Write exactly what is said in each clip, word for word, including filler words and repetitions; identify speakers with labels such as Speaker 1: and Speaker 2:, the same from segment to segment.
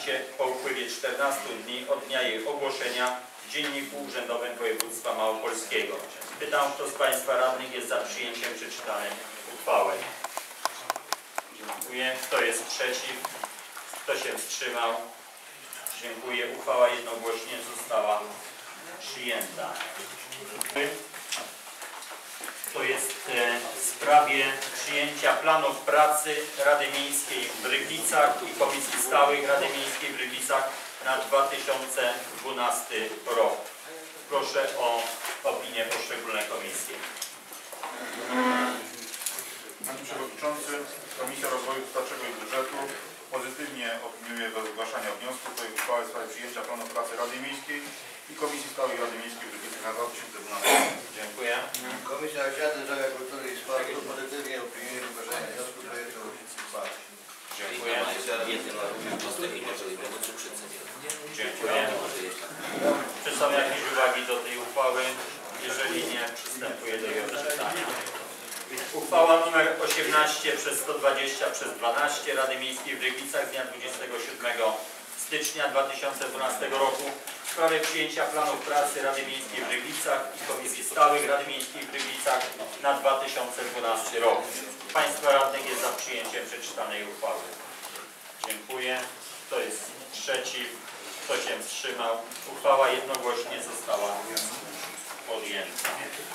Speaker 1: życie po upływie czternastu dni od dnia jej ogłoszenia w Dzienniku Urzędowym Województwa Małopolskiego. Pytam, kto z Państwa radnych jest za przyjęciem przeczytanej uchwały. Dziękuję. Kto jest przeciw? Kto się wstrzymał? Dziękuję. Uchwała jednogłośnie została przyjęta. To jest w sprawie przyjęcia planów pracy Rady Miejskiej w Rybicach i Komisji Stałych Rady Miejskiej w Rybicach na dwa tysiące dwunasty rok. Proszę o opinię poszczególne komisje.
Speaker 2: Panie Przewodniczący, Komisja Rozwoju Gospodarczego i Budżetu pozytywnie opiniuje bez zgłaszania wniosku tej uchwały w sprawie przyjęcia planu pracy Rady Miejskiej i Komisji Stałej Rady Miejskiej w Rybicach na dwa tysiące dwunasty rok.
Speaker 1: Dziękuję.
Speaker 3: Komisja Oświaty, Zdrowia, Kultury i Sportu pozytywnie opiniuje zgłaszanie wniosku projektu uchwały.
Speaker 1: Dziękuję. Dziękuję. Czy są jakieś uwagi do tej uchwały? Jeżeli nie, przystępuję do jej przeczytania. Uchwała nr osiemnaście przez sto dwadzieścia przez dwanaście Rady Miejskiej w Rybicach z dnia dwudziestego siódmego stycznia dwa tysiące dwunastego roku w sprawie przyjęcia planów pracy Rady Miejskiej w Rybicach i Komisji Stałych Rady Miejskiej w Rybicach na dwa tysiące dwunasty rok. Państwa radnych jest za przyjęciem przeczytanej uchwały. Dziękuję. Kto jest przeciw? Kto się wstrzymał? Uchwała jednogłośnie została podjęta.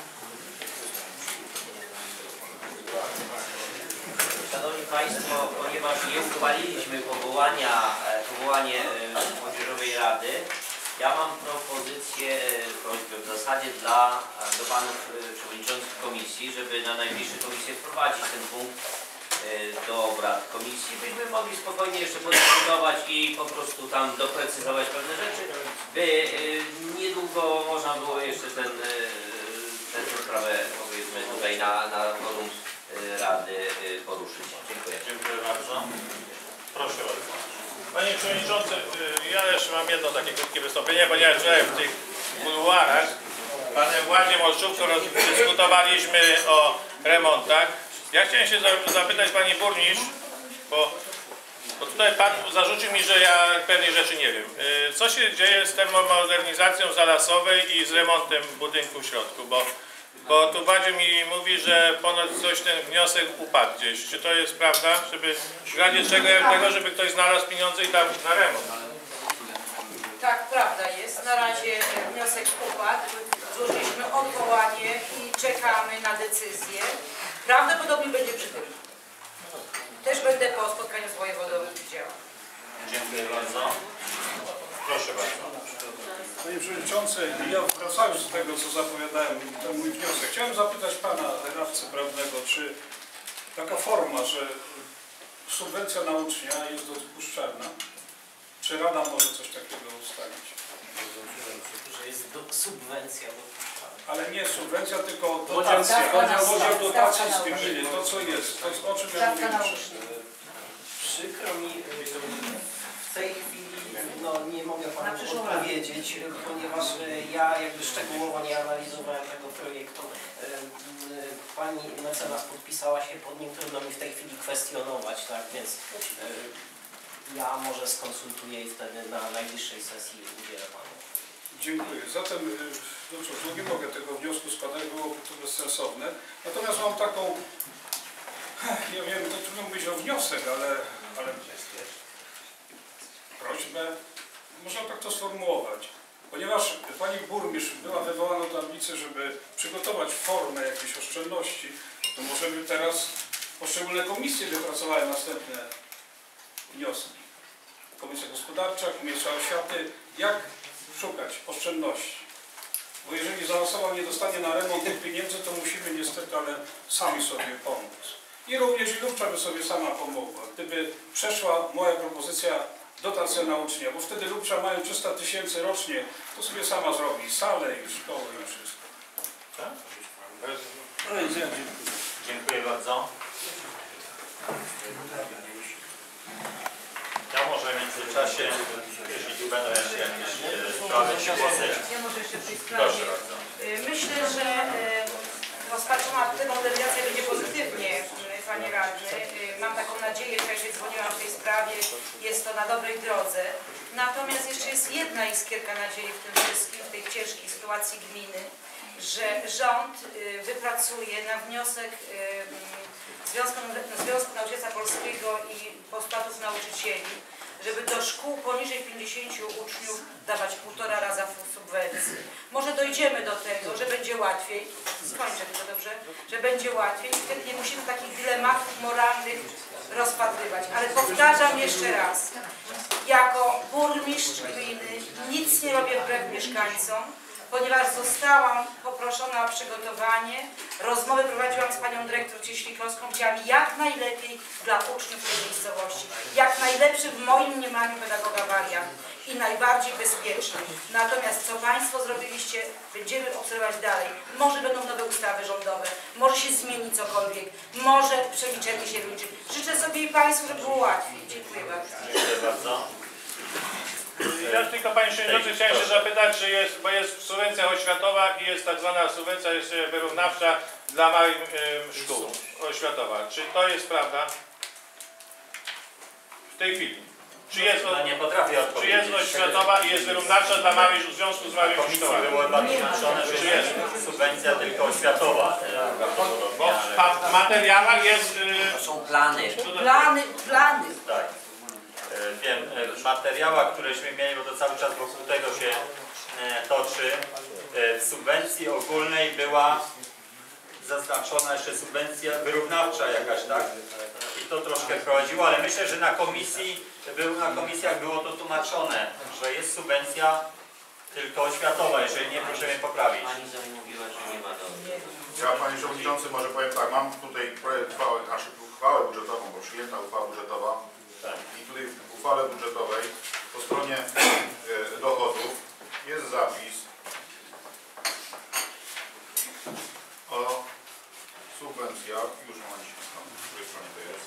Speaker 4: Szanowni Państwo, ponieważ nie uchwaliliśmy powołania, powołanie Młodzieżowej Rady, ja mam propozycję, prośbę w zasadzie dla, do Panów Przewodniczących Komisji, żeby na najbliższe komisje wprowadzić ten punkt do obrad Komisji, byśmy mogli spokojnie jeszcze podyskutować i po prostu tam doprecyzować pewne rzeczy, by niedługo można było jeszcze ten, tę sprawę, powiedzmy, tutaj na, na forum Rady poruszyć. Dziękuję.
Speaker 1: Dziękuję bardzo. Proszę bardzo.
Speaker 5: Panie Przewodniczący, ja jeszcze mam jedno takie krótkie wystąpienie, ponieważ wczoraj w tych kuluarach z panem Władkiem Olszówką dyskutowaliśmy o remontach. Ja chciałem się zapytać Pani Burmistrz, bo, bo tutaj Pan zarzucił mi, że ja pewnych rzeczy nie wiem. Co się dzieje z termomodernizacją Zalasowej i z remontem budynku w środku? Bo Bo tu Badziu mi mówi, że ponoć coś ten wniosek upadł gdzieś. Czy to jest prawda? Żeby w razie czego tego, żeby ktoś znalazł pieniądze i dał na remont.
Speaker 6: Tak, prawda jest. Na razie wniosek upadł. Złożyliśmy odwołanie i czekamy na decyzję. Prawdopodobnie będzie przy tym. Też będę po spotkaniu z wojewodą widziała.
Speaker 1: Dziękuję bardzo. Proszę bardzo.
Speaker 7: Panie Przewodniczący, ja wracając do tego, co zapowiadałem, ten mój wniosek, chciałem zapytać Pana radcę prawnego, czy taka forma, że subwencja na ucznia jest dopuszczalna, czy Rada może coś takiego ustalić?
Speaker 4: Że jest do, subwencja dopuszczalna.
Speaker 7: Ale nie subwencja, tylko dotacja. Chodzi o dotację stymuli, to co jest, to o czym ja mówię.
Speaker 8: Przykro mi, w tej chwili no, nie mogę Panu odpowiedzieć, ponieważ ja jakby szczegółowo nie analizowałem tego projektu. Pani mecenas podpisała się pod nim, trudno mi w tej chwili kwestionować, tak, więc ja może skonsultuję i wtedy na najbliższej sesji udzielę Panu.
Speaker 7: Dziękuję. Zatem, no cóż, nie mogę tego wniosku składać, byłoby to bezsensowne. Natomiast mam taką, ja wiem, to trudno mówić o wniosek, ale, ale prośbę, można tak to sformułować. Ponieważ Pani Burmistrz była wywołana do tablicy, żeby przygotować formę jakiejś oszczędności, to możemy teraz poszczególne komisje wypracowały następne wnioski. Komisja Gospodarcza, Komisja Oświaty, jak szukać oszczędności. Bo jeżeli Zalasowa nie dostanie na remont tych pieniędzy, to musimy niestety, ale sami sobie pomóc. I również i Lubcza by sobie sama pomogła. Gdyby przeszła moja propozycja dotacja na ucznia, bo wtedy Lubcza mają trzysta tysięcy rocznie, to sobie sama zrobi salę i szkołę i wszystko.
Speaker 1: Tak? Dziękuję bardzo. Ja może w międzyczasie, jeśli tu będą jeszcze jakieś sprawy czy głosy.
Speaker 6: Ja może jeszcze w tej sprawie. Myślę, że rozpatrzona termomodernizacja będzie pozytywnie Panie Radny. Mam taką nadzieję, że jak dzwoniłam w tej sprawie, jest to na dobrej drodze. Natomiast jeszcze jest jedna iskierka nadziei w tym wszystkim, w tej ciężkiej sytuacji gminy, że rząd wypracuje na wniosek Związku, Związku Nauczycielstwa Polskiego i postulatów nauczycieli, żeby do szkół poniżej pięćdziesięciu uczniów dawać półtora raza subwencji. Może dojdziemy do tego, że będzie łatwiej, skończę to dobrze, że będzie łatwiej i wtedy nie musimy takich dylematów moralnych rozpatrywać. Ale powtarzam jeszcze raz, jako burmistrz gminy nic nie robię wbrew mieszkańcom, ponieważ zostałam poproszona o przygotowanie. Rozmowy prowadziłam z panią dyrektor Cieślikowską. Chciałam jak najlepiej dla uczniów tej miejscowości. Jak najlepszy w moim mniemaniu pedagoga wariant i najbardziej bezpieczny. Natomiast co państwo zrobiliście, będziemy obserwować dalej. Może będą nowe ustawy rządowe, może się zmieni cokolwiek, może przeliczenie się liczy. Życzę sobie i państwu, żeby było łatwiej. Dziękuję bardzo.
Speaker 1: Dziękuję bardzo.
Speaker 5: Ja tylko Panie Przewodniczący chciałem się zapytać, czy jest, bo jest subwencja oświatowa i jest tak zwana subwencja jeszcze wyrównawcza dla małych y, szkół oświatowa. Czy to jest prawda? W tej chwili. Czy jest,
Speaker 1: No nie potrafię
Speaker 5: czy
Speaker 1: odpowiedzieć.
Speaker 5: jest oświatowa i jest wyrównawcza dla małych w związku z małymi
Speaker 1: Komisji
Speaker 5: szkołami?
Speaker 1: było chyba tłumaczone, że jest subwencja tylko oświatowa.
Speaker 5: Bo w pa- materiałach jest... Y,
Speaker 4: To są plany.
Speaker 6: Plany, plany.
Speaker 1: Tak. E, Wiem, e, w materiałach, któreśmy mieli, bo to cały czas wokół tego się e, toczy, e, w subwencji ogólnej była zaznaczona jeszcze subwencja wyrównawcza jakaś, tak? I to troszkę prowadziło, ale myślę, że na komisji, był, na komisjach było to tłumaczone, że jest subwencja tylko oświatowa, jeżeli nie, proszę mnie poprawić.
Speaker 4: Pani zamówiła, że nie ma do...
Speaker 2: Ja Panie Przewodniczący może powiem tak, mam tutaj projekt uchwały, znaczy uchwałę budżetową, bo przyjęta uchwała budżetowa.
Speaker 1: Tak.
Speaker 2: I tutaj w uchwale budżetowej po stronie e, dochodów jest zapis o subwencjach, już mam dzisiaj, z której strony to jest.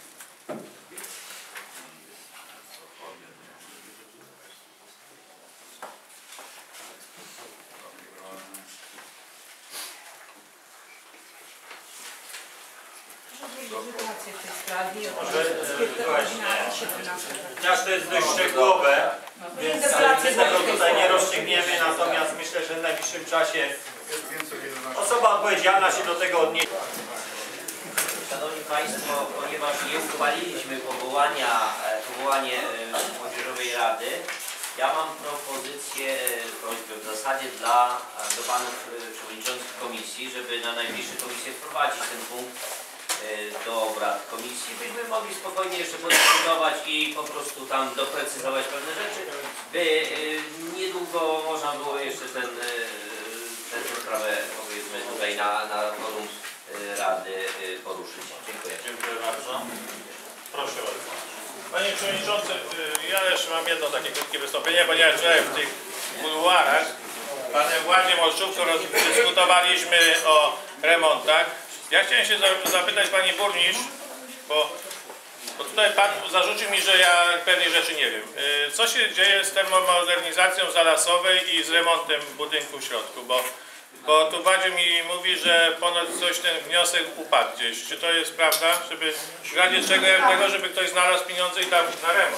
Speaker 1: Może, e, właśnie, ponieważ to jest dość szczegółowe, więc my tego tutaj nie rozstrzygniemy, natomiast myślę, że w najbliższym czasie
Speaker 2: Jest pięćset jedenaście.
Speaker 1: osoba odpowiedzialna się do tego odniesie.
Speaker 4: Szanowni Państwo, ponieważ nie uchwaliliśmy powołania, e, powołanie e, Młodzieżowej Rady, ja mam propozycję, e, prośbę w zasadzie dla do Panów e, Przewodniczących Komisji, żeby na najbliższej komisji wprowadzić ten punkt e, do obrad Komisji, byśmy mogli spokojnie jeszcze podyskutować i po prostu tam doprecyzować pewne rzeczy, by e, niedługo można było jeszcze ten, e, tę sprawę, powiedzmy, tutaj na, na forum Rady poruszyć. Dziękuję.
Speaker 1: Dziękuję bardzo. Proszę bardzo.
Speaker 5: Panie Przewodniczący, y, ja jeszcze mam jedno takie krótkie wystąpienie, ponieważ wczoraj w tych kuluarach z Panem Władkiem Olszówką dyskutowaliśmy o remontach. Ja chciałem się za- zapytać Pani Burmistrz, bo, bo tutaj Pan zarzucił mi, że ja pewnej rzeczy nie wiem. Y, Co się dzieje z termomodernizacją Zalasowej i z remontem budynku w środku, bo Bo tu Badziu mi mówi, że ponoć coś ten wniosek upadł gdzieś. Czy to jest prawda? Żeby w razie czego, tego, żeby ktoś znalazł pieniądze i dał na remont.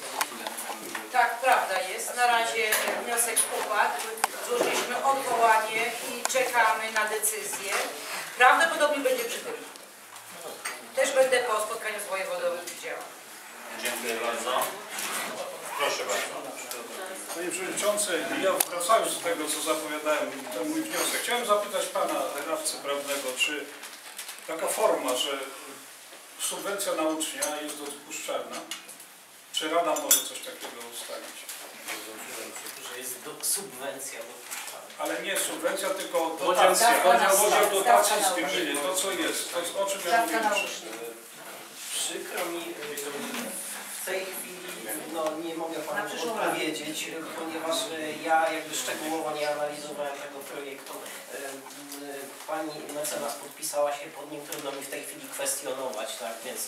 Speaker 6: Tak, prawda jest. Na razie wniosek upadł. Złożyliśmy odwołanie i czekamy na decyzję. Prawdopodobnie będzie przy tym. Też będę po spotkaniu z wojewodą widziała.
Speaker 1: Dziękuję bardzo. Proszę bardzo.
Speaker 7: Panie Przewodniczący, ja wracając do tego, co zapowiadałem, ten mój wniosek, chciałem zapytać Pana radcę prawnego, czy taka forma, że subwencja na ucznia jest dopuszczalna? Czy Rada może coś takiego ustalić?
Speaker 8: Że jest do, subwencja dopuszczalna.
Speaker 7: Ale nie subwencja, tylko dotacja. Podział dotacji z gminy, to co jest, to o czym ja mówiłem wcześniej.
Speaker 8: Przykro mi, w tej chwili no, nie mogę Panu odpowiedzieć, ponieważ ja jakby szczegółowo nie analizowałem tego projektu. Pani mecenas podpisała się pod nim, trudno mi w tej chwili kwestionować, tak, więc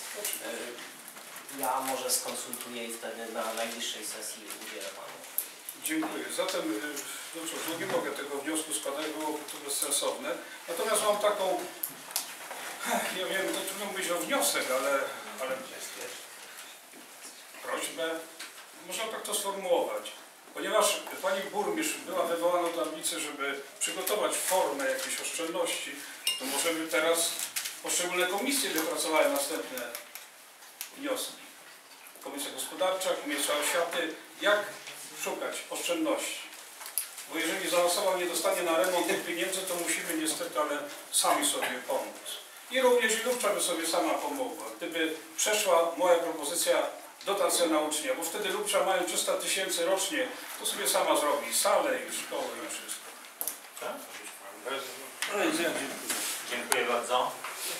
Speaker 8: ja może skonsultuję i wtedy na najbliższej sesji udzielę Panu.
Speaker 7: Dziękuję. Zatem, no cóż, nie mogę tego wniosku składać, byłoby to bezsensowne. Natomiast mam taką Ja wiem, to trudno mówić o wniosek, ale, ale prośbę, można tak to sformułować. Ponieważ pani burmistrz była wywołana na tablicę, żeby przygotować formę jakiejś oszczędności, to możemy teraz poszczególne komisje wypracowały następne wnioski. Komisja Gospodarcza, Komisja Oświaty, jak szukać oszczędności. Bo jeżeli za osoba nie dostanie na remont tych pieniędzy, to musimy niestety, ale sami sobie pomóc. I również i Lubcza by sobie sama pomogła. Gdyby przeszła moja propozycja dotacja na ucznia, bo wtedy Lubcza mają trzysta tysięcy rocznie, to sobie sama zrobi salę i szkołę i wszystko.
Speaker 1: Tak? Dziękuję bardzo.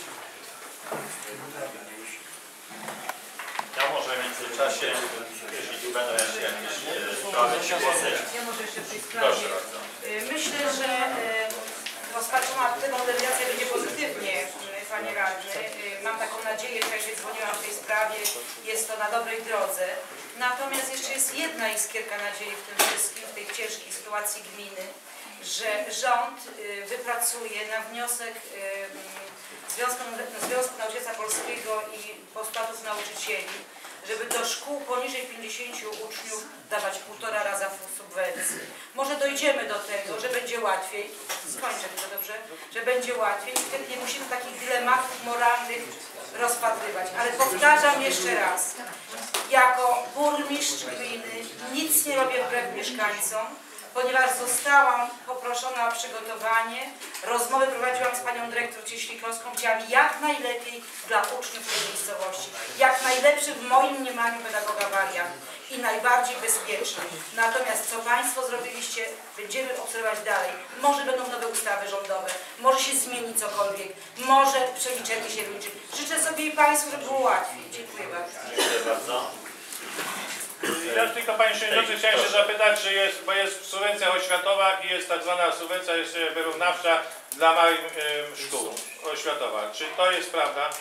Speaker 1: Ja może w międzyczasie, jeśli tu będą jeszcze jakieś e, sprawy czy głosy.
Speaker 6: Ja może jeszcze w tej sprawie.
Speaker 1: Proszę bardzo.
Speaker 6: Y, Myślę, że y, rozpatrzona ta modernizacja będzie pozytywnie, y, Panie Radny. Y, Mam taką nadzieję, że jak się dzwoniłam w tej sprawie, jest to na dobrej drodze. Natomiast jeszcze jest jedna iskierka nadziei w tym wszystkim, w tej ciężkiej sytuacji gminy, że rząd y, wypracuje na wniosek y, Związku, Związku Nauczycielstwa Polskiego i postulatów nauczycieli, żeby do szkół poniżej pięćdziesięciu uczniów dawać półtora raza subwencji. Może dojdziemy do tego, że będzie łatwiej, skończę to dobrze, że będzie łatwiej i wtedy nie musimy takich dylematów moralnych rozpatrywać. Ale powtarzam jeszcze raz, jako burmistrz gminy nic nie robię wbrew mieszkańcom, ponieważ zostałam poproszona o przygotowanie. Rozmowy prowadziłam z panią dyrektor Cieślikowską. Chciałam jak najlepiej dla uczniów tej miejscowości. Jak najlepszy w moim mniemaniu pedagoga wariant i najbardziej bezpieczny. Natomiast co państwo zrobiliście, będziemy obserwować dalej. Może będą nowe ustawy rządowe, może się zmieni cokolwiek, może przeliczenie się liczy. Życzę sobie i państwu, żeby było łatwiej. Dziękuję bardzo.
Speaker 1: Dziękuję bardzo.
Speaker 5: Ja tylko Panie Przewodniczący chciałem się zapytać, czy jest, bo jest subwencja oświatowa i jest tak zwana subwencja jeszcze wyrównawcza dla małych y, szkół oświatowa. Czy to jest prawda?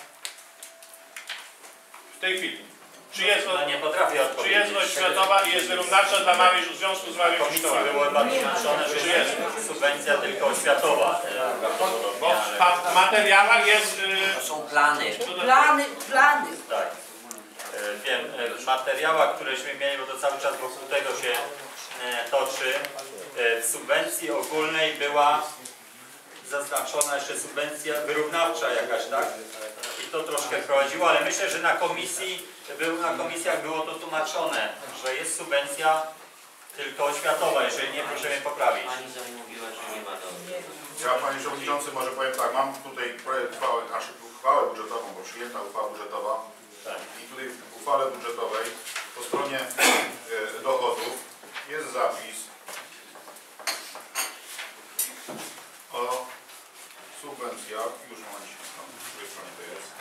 Speaker 5: W tej chwili. Czy jest,
Speaker 1: No nie potrafię
Speaker 5: czy
Speaker 1: odpowiedzieć.
Speaker 5: jest oświatowa i jest wyrównawcza dla małych, w związku z małymi
Speaker 1: Komisji
Speaker 5: szkołami?
Speaker 1: było chyba tłumaczone, że jest subwencja tylko oświatowa.
Speaker 5: Bo w ma materiałach jest... Y,
Speaker 4: To są plany.
Speaker 6: Plany, plany.
Speaker 1: Tak. E, Wiem, e, w materiałach, któreśmy mieli, bo to cały czas wokół tego się e, toczy, e, w subwencji ogólnej była zaznaczona jeszcze subwencja wyrównawcza jakaś, tak? I to troszkę prowadziło, ale myślę, że na komisji, był, na komisjach było to tłumaczone, że jest subwencja tylko oświatowa, jeżeli nie, proszę mnie poprawić.
Speaker 4: Pani Zoe mówiła, że nie ma do...
Speaker 2: Ja, Panie Przewodniczący, może powiem tak, mam tutaj projekt uchwały, znaczy uchwałę budżetową, bo przyjęta uchwała budżetowa.
Speaker 1: Tak.
Speaker 2: I tutaj w uchwale budżetowej po stronie e, dochodów jest zapis o subwencjach. Już mam dzisiaj, z której strony to jest.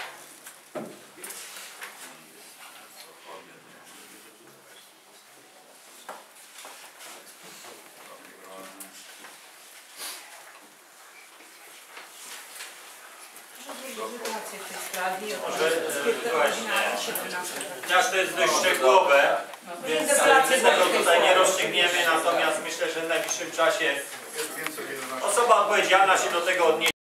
Speaker 1: Może e, właśnie, ponieważ to jest dość szczegółowe, więc my tego tutaj nie rozstrzygniemy, natomiast myślę, że w najbliższym czasie
Speaker 2: Jest pięćset jedenaście.
Speaker 1: osoba odpowiedzialna się do tego odniesie.